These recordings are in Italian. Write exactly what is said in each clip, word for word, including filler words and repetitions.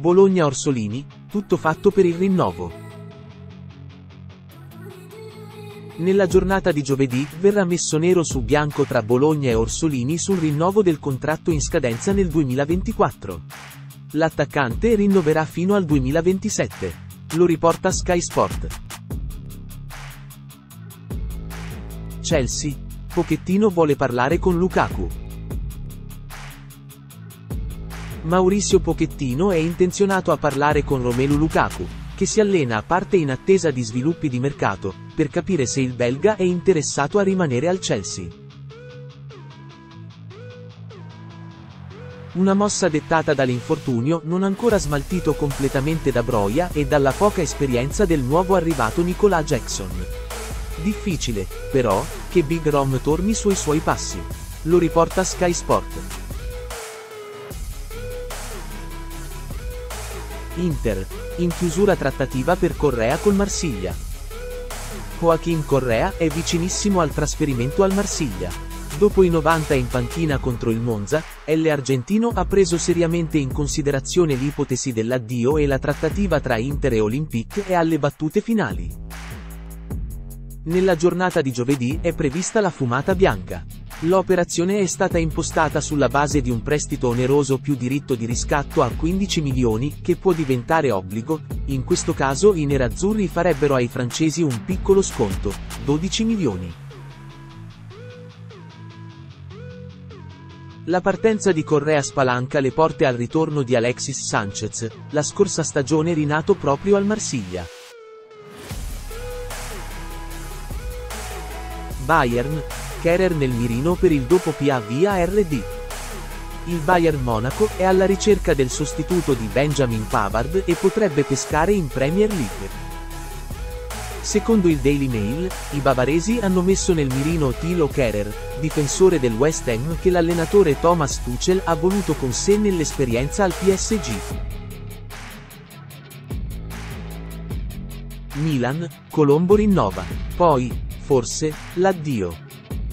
Bologna-Orsolini, tutto fatto per il rinnovo. Nella giornata di giovedì, verrà messo nero su bianco tra Bologna e Orsolini sul rinnovo del contratto in scadenza nel duemilaventiquattro. L'attaccante rinnoverà fino al duemilaventisette. Lo riporta Sky Sport. Chelsea. Pochettino vuole parlare con Lukaku. Mauricio Pochettino è intenzionato a parlare con Romelu Lukaku, che si allena a parte in attesa di sviluppi di mercato, per capire se il belga è interessato a rimanere al Chelsea. Una mossa dettata dall'infortunio non ancora smaltito completamente da Broja e dalla poca esperienza del nuovo arrivato Nicolas Jackson. Difficile, però, che Big Rom torni sui suoi passi. Lo riporta Sky Sport. Inter. In chiusura trattativa per Correa col Marsiglia. Joaquín Correa è vicinissimo al trasferimento al Marsiglia. Dopo i novanta in panchina contro il Monza, l'Argentino ha preso seriamente in considerazione l'ipotesi dell'addio e la trattativa tra Inter e Olympique è alle battute finali. Nella giornata di giovedì è prevista la fumata bianca. L'operazione è stata impostata sulla base di un prestito oneroso più diritto di riscatto a quindici milioni, che può diventare obbligo. In questo caso i nerazzurri farebbero ai francesi un piccolo sconto, dodici milioni. La partenza di Correa spalanca le porte al ritorno di Alexis Sanchez, la scorsa stagione rinato proprio al Marsiglia. Bayern. Kehrer nel mirino per il dopo P A V A R D. Il Bayern Monaco è alla ricerca del sostituto di Benjamin Pavard e potrebbe pescare in Premier League. Secondo il Daily Mail, i bavaresi hanno messo nel mirino Thilo Kehrer, difensore del West Ham che l'allenatore Thomas Tuchel ha voluto con sé nell'esperienza al P S G. Milan. Colombo rinnova. Poi, forse, l'addio.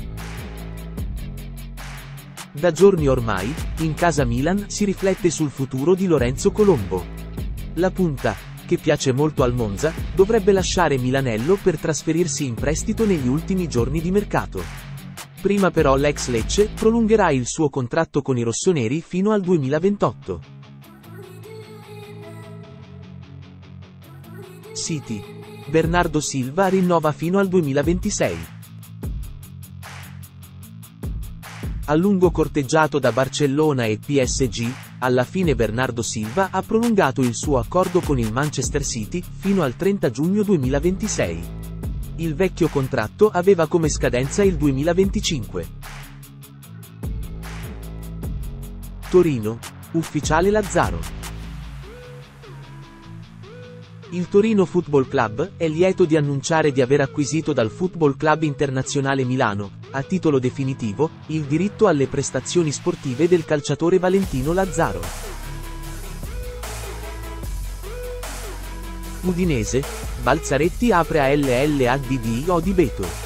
Da giorni ormai, in casa Milan si riflette sul futuro di Lorenzo Colombo. La punta, che piace molto al Monza, dovrebbe lasciare Milanello per trasferirsi in prestito negli ultimi giorni di mercato. Prima però l'ex Lecce prolungherà il suo contratto con i rossoneri fino al duemilaventotto. City. Bernardo Silva rinnova fino al duemilaventisei. A lungo corteggiato da Barcellona e P S G, alla fine Bernardo Silva ha prolungato il suo accordo con il Manchester City, fino al trenta giugno duemilaventisei. Il vecchio contratto aveva come scadenza il duemilaventicinque. Torino. Ufficiale Lazzaro. Il Torino Football Club è lieto di annunciare di aver acquisito dal Football Club Internazionale Milano, a titolo definitivo, il diritto alle prestazioni sportive del calciatore Valentino Lazzaro. Udinese. Balzaretti apre a L L A D D O di Beto.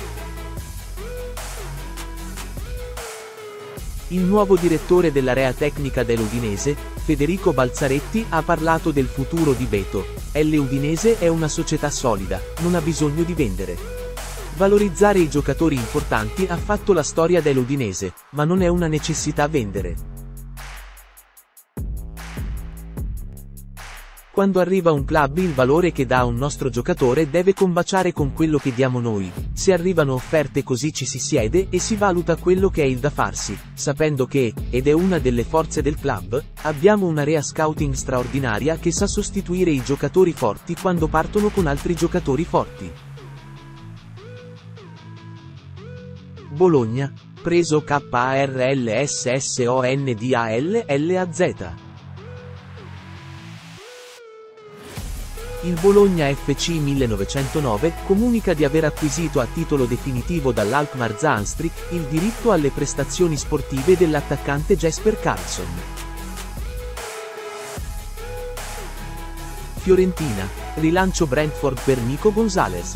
Il nuovo direttore dell'area tecnica dell'Udinese, Federico Balzaretti, ha parlato del futuro di Beto. L'Udinese è una società solida, non ha bisogno di vendere. Valorizzare i giocatori importanti ha fatto la storia dell'Udinese, ma non è una necessità vendere. Quando arriva un club il valore che dà a un nostro giocatore deve combaciare con quello che diamo noi. Se arrivano offerte così ci si siede e si valuta quello che è il da farsi, sapendo che, ed è una delle forze del club, abbiamo un'area scouting straordinaria che sa sostituire i giocatori forti quando partono con altri giocatori forti. Bologna. Preso K A R L S S O N D A L L A Z. Il Bologna F C millenovecentonove comunica di aver acquisito a titolo definitivo dall'Alkmaar Zaanstrik il diritto alle prestazioni sportive dell'attaccante Jesper Karlsson. Fiorentina. Rilancio Brentford per Nico Gonzalez.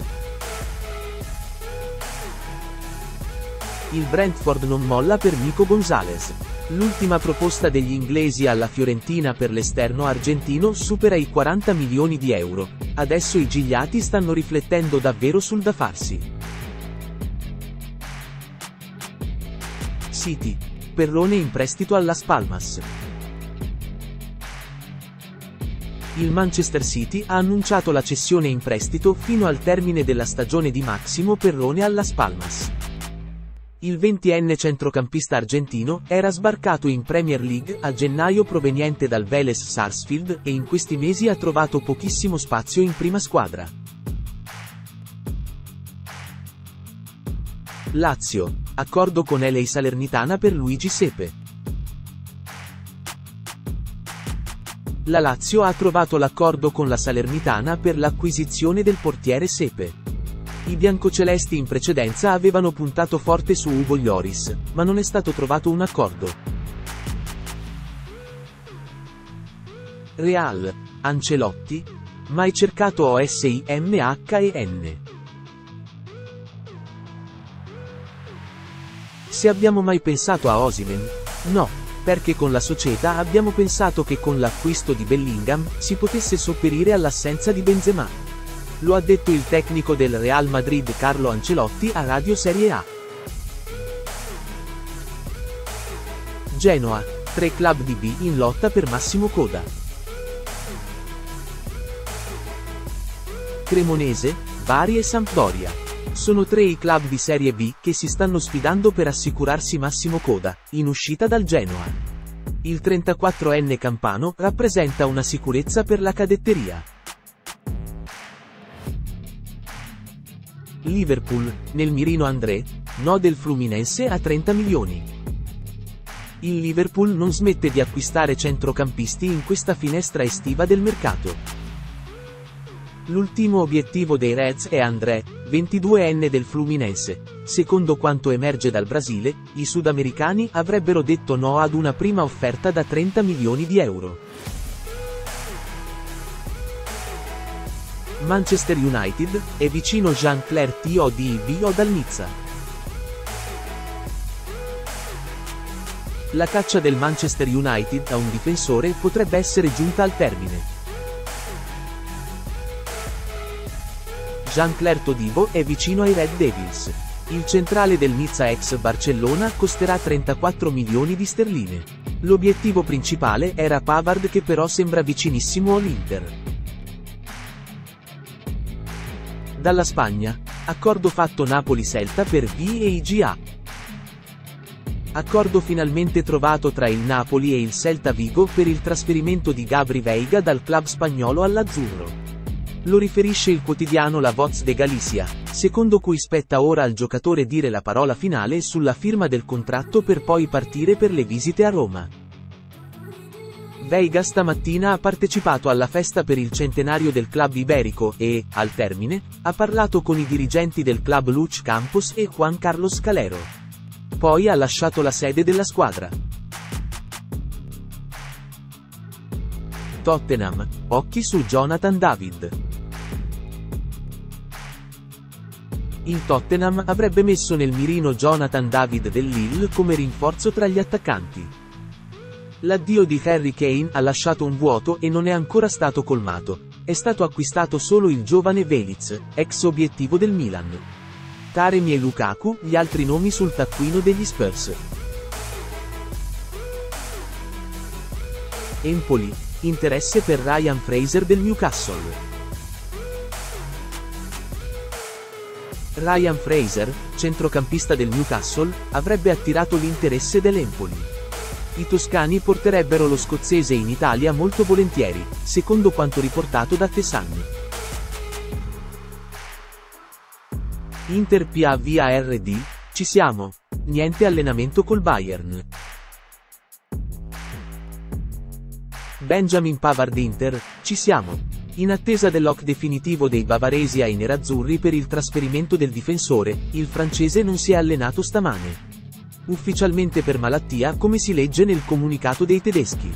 Il Brentford non molla per Nico Gonzalez. L'ultima proposta degli inglesi alla Fiorentina per l'esterno argentino supera i quaranta milioni di euro, adesso i gigliati stanno riflettendo davvero sul da farsi. City. Perrone in prestito all'Las Palmas. Il Manchester City ha annunciato la cessione in prestito fino al termine della stagione di Máximo Perrone all'Las Palmas. Il ventienne centrocampista argentino era sbarcato in Premier League a gennaio proveniente dal Vélez Sarsfield e in questi mesi ha trovato pochissimo spazio in prima squadra. Lazio. Accordo con L A Salernitana per Luigi Sepe. La Lazio ha trovato l'accordo con la Salernitana per l'acquisizione del portiere Sepe. I biancocelesti in precedenza avevano puntato forte su Hugo Lloris, ma non è stato trovato un accordo. Real. Ancelotti? Mai cercato O S I M H e N. Se abbiamo mai pensato a Osimhen? No. Perché con la società abbiamo pensato che con l'acquisto di Bellingham si potesse sopperire all'assenza di Benzema. Lo ha detto il tecnico del Real Madrid Carlo Ancelotti a Radio Serie A. Genoa. Tre club di B in lotta per Massimo Coda. Cremonese, Bari e Sampdoria. Sono tre i club di Serie B che si stanno sfidando per assicurarsi Massimo Coda, in uscita dal Genoa. Il trentaquattrenne campano rappresenta una sicurezza per la cadetteria. Liverpool, nel mirino André, no del Fluminense a trenta milioni. Il Liverpool non smette di acquistare centrocampisti in questa finestra estiva del mercato. L'ultimo obiettivo dei Reds è André, ventiduenne del Fluminense. Secondo quanto emerge dal Brasile, i sudamericani avrebbero detto no ad una prima offerta da trenta milioni di euro. Manchester United, è vicino Jean-Claire Todibo dal Nizza. La caccia del Manchester United a un difensore potrebbe essere giunta al termine. Jean-Claire Todibo è vicino ai Red Devils. Il centrale del Nizza ex Barcellona costerà trentaquattro milioni di sterline. L'obiettivo principale era Pavard che però sembra vicinissimo all'Inter. Dalla Spagna. Accordo fatto Napoli-Celta per V e I G A. Accordo finalmente trovato tra il Napoli e il Celta Vigo per il trasferimento di Gabri Veiga dal club spagnolo all'azzurro. Lo riferisce il quotidiano La Voz de Galicia, secondo cui spetta ora al giocatore dire la parola finale sulla firma del contratto per poi partire per le visite a Roma. Veiga stamattina ha partecipato alla festa per il centenario del club iberico e, al termine, ha parlato con i dirigenti del club Luch Campos e Juan Carlos Calero. Poi ha lasciato la sede della squadra. Tottenham, occhi su Jonathan David. Il Tottenham avrebbe messo nel mirino Jonathan David del Lille come rinforzo tra gli attaccanti. L'addio di Harry Kane ha lasciato un vuoto e non è ancora stato colmato. È stato acquistato solo il giovane Veliz, ex obiettivo del Milan. Taremi e Lukaku, gli altri nomi sul taccuino degli Spurs. Empoli, interesse per Ryan Fraser del Newcastle. Ryan Fraser, centrocampista del Newcastle, avrebbe attirato l'interesse dell'Empoli. I toscani porterebbero lo scozzese in Italia molto volentieri, secondo quanto riportato da The Sun. Inter P A V A R D, ci siamo. Niente allenamento col Bayern. Benjamin Pavard Inter, ci siamo. In attesa dell'ok definitivo dei bavaresi ai nerazzurri per il trasferimento del difensore, il francese non si è allenato stamane. Ufficialmente per malattia, come si legge nel comunicato dei tedeschi.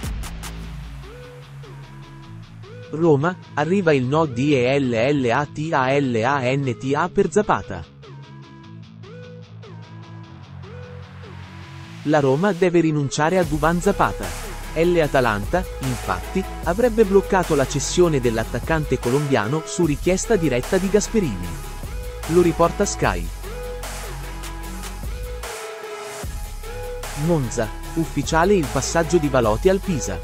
Roma, arriva il no di E L L A T A L A N T A per Zapata. La Roma deve rinunciare a Duvan Zapata. L'Atalanta, infatti, avrebbe bloccato la cessione dell'attaccante colombiano su richiesta diretta di Gasperini. Lo riporta Sky. Monza, ufficiale il passaggio di Belotti al Pisa.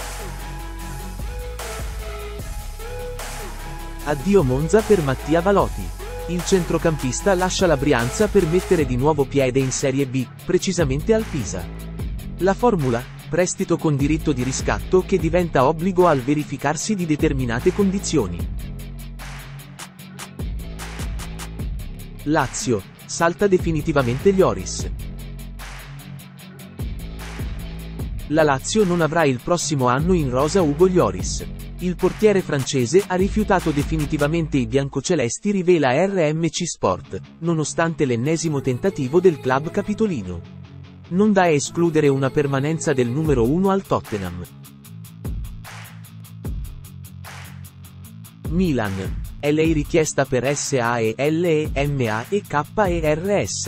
Addio Monza per Mattia Belotti. Il centrocampista lascia la Brianza per mettere di nuovo piede in Serie B, precisamente al Pisa. La formula? Prestito con diritto di riscatto che diventa obbligo al verificarsi di determinate condizioni. Lazio, salta definitivamente Lloris. La Lazio non avrà il prossimo anno in rosa Ugo Lloris. Il portiere francese ha rifiutato definitivamente i biancocelesti, rivela R M C Sport, nonostante l'ennesimo tentativo del club capitolino. Non da escludere una permanenza del numero uno al Tottenham. Milan. È lei richiesta per S A E L E M A e K E R S.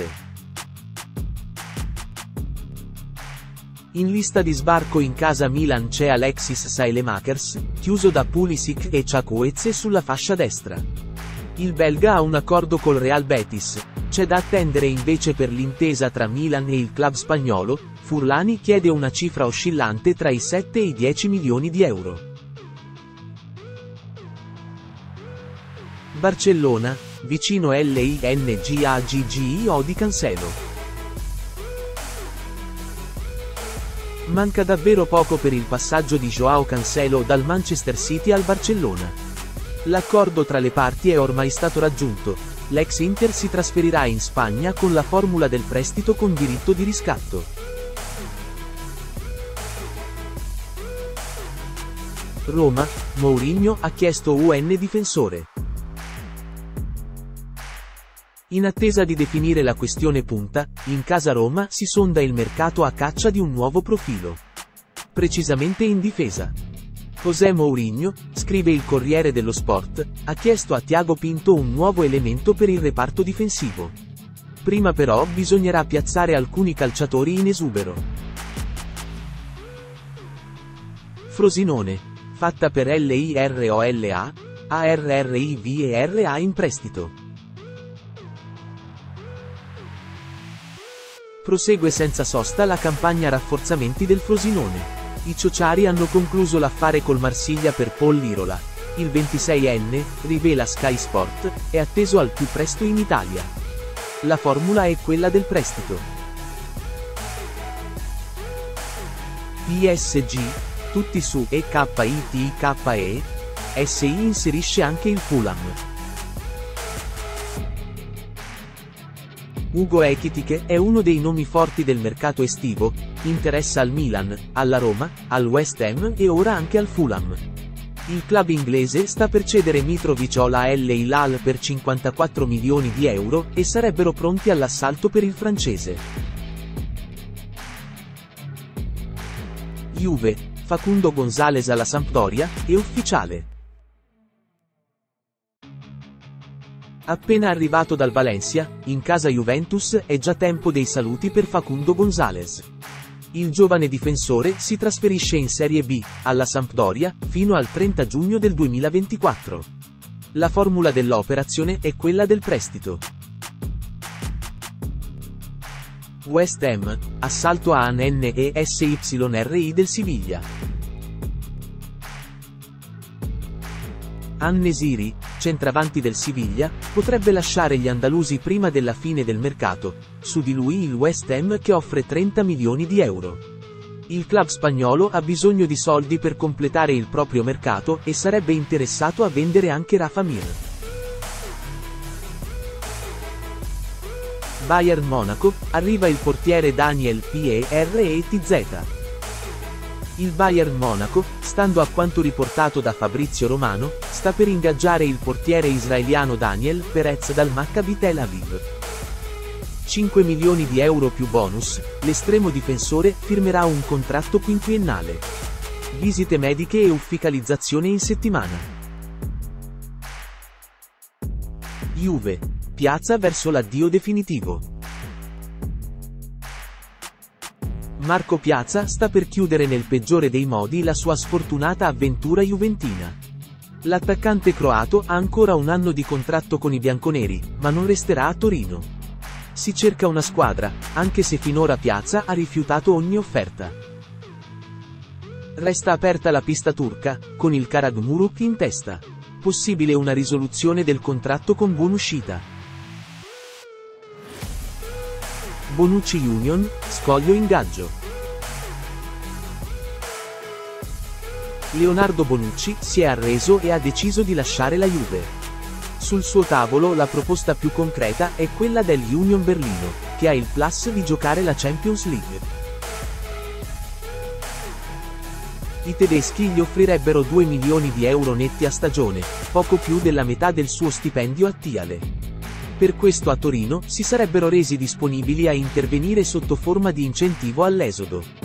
In lista di sbarco in casa Milan c'è Alexis Saelemaekers, chiuso da Pulisic e Chukwueze sulla fascia destra. Il belga ha un accordo col Real Betis, c'è da attendere invece per l'intesa tra Milan e il club spagnolo. Furlani chiede una cifra oscillante tra i sette e i dieci milioni di euro. Barcellona, vicino Lingaggi di Cancelo. Manca davvero poco per il passaggio di Joao Cancelo dal Manchester City al Barcellona. L'accordo tra le parti è ormai stato raggiunto, l'ex Inter si trasferirà in Spagna con la formula del prestito con diritto di riscatto. Roma, Mourinho ha chiesto U N difensore. In attesa di definire la questione punta, in casa Roma si sonda il mercato a caccia di un nuovo profilo. Precisamente in difesa. José Mourinho, scrive il Corriere dello Sport, ha chiesto a Thiago Pinto un nuovo elemento per il reparto difensivo. Prima però bisognerà piazzare alcuni calciatori in esubero. Frosinone. Fatta per Lirola, A R R I V e R A in prestito. Prosegue senza sosta la campagna rafforzamenti del Frosinone. I ciociari hanno concluso l'affare col Marsiglia per Paul Lirola. Il ventiseienne, rivela Sky Sport, è atteso al più presto in Italia. La formula è quella del prestito. P S G, tutti su E K I T K E, S I inserisce anche il Fulham. Ugo Ekitike è uno dei nomi forti del mercato estivo, interessa al Milan, alla Roma, al West Ham e ora anche al Fulham. Il club inglese sta per cedere Mitrovic alla Al Hilal per cinquantaquattro milioni di euro e sarebbero pronti all'assalto per il francese. Juve, Facundo González alla Sampdoria, è ufficiale. Appena arrivato dal Valencia, in casa Juventus è già tempo dei saluti per Facundo González. Il giovane difensore si trasferisce in Serie B, alla Sampdoria, fino al trenta giugno del duemilaventiquattro. La formula dell'operazione è quella del prestito. West Ham, assalto a N N E S Y R I del Siviglia. An-Nesyri, centravanti del Siviglia, potrebbe lasciare gli andalusi prima della fine del mercato, su di lui il West Ham che offre trenta milioni di euro. Il club spagnolo ha bisogno di soldi per completare il proprio mercato e sarebbe interessato a vendere anche Rafa Mir. Bayern Monaco, arriva il portiere Daniel Peretz. Il Bayern Monaco, stando a quanto riportato da Fabrizio Romano, sta per ingaggiare il portiere israeliano Daniel Peretz dal Maccabi Tel Aviv. cinque milioni di euro più bonus, l'estremo difensore firmerà un contratto quinquennale. Visite mediche e ufficializzazione in settimana. Juve, piazza verso l'addio definitivo. Marco Piazza sta per chiudere nel peggiore dei modi la sua sfortunata avventura juventina. L'attaccante croato ha ancora un anno di contratto con i bianconeri, ma non resterà a Torino. Si cerca una squadra, anche se finora Piazza ha rifiutato ogni offerta. Resta aperta la pista turca, con il Karagümrük in testa. Possibile una risoluzione del contratto con buonuscita. Bonucci Union, scoglio ingaggio. Leonardo Bonucci si è arreso e ha deciso di lasciare la Juve. Sul suo tavolo la proposta più concreta è quella dell'Union Berlino, che ha il plus di giocare la Champions League. I tedeschi gli offrirebbero due milioni di euro netti a stagione, poco più della metà del suo stipendio attuale. Per questo a Torino si sarebbero resi disponibili a intervenire sotto forma di incentivo all'esodo.